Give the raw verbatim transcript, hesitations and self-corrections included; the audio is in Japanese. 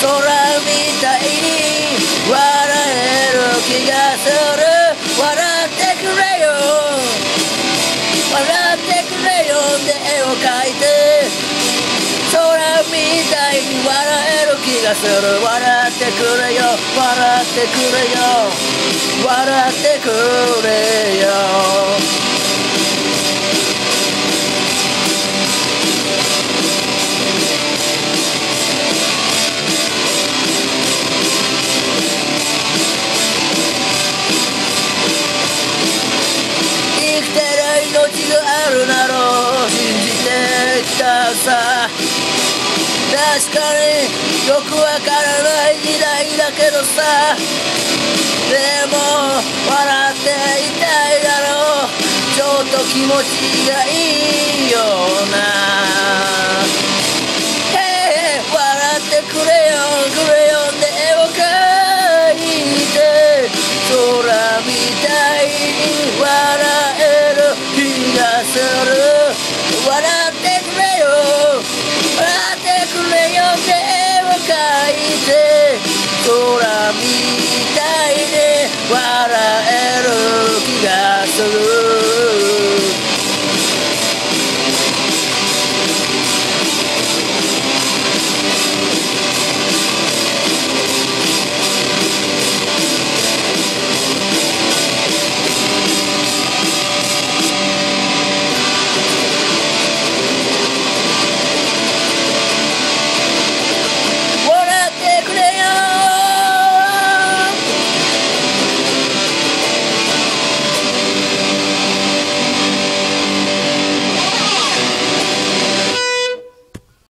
空みたいに笑える気がする。笑ってくれよ笑ってくれよって絵を描いて、空みたいに笑える気がする。笑ってくれよ笑ってくれよ笑ってくれよ。生きてる命があるなろう信じてきたさ。確かによくわからない時代だけどさ、でも笑っていたいだろう。ちょっと気持ちがいいよな。へえ笑ってくれよくれよって絵を描いて、空みたいに笑える気がする。笑ってくれよ笑ってくれよって絵を描いて、空見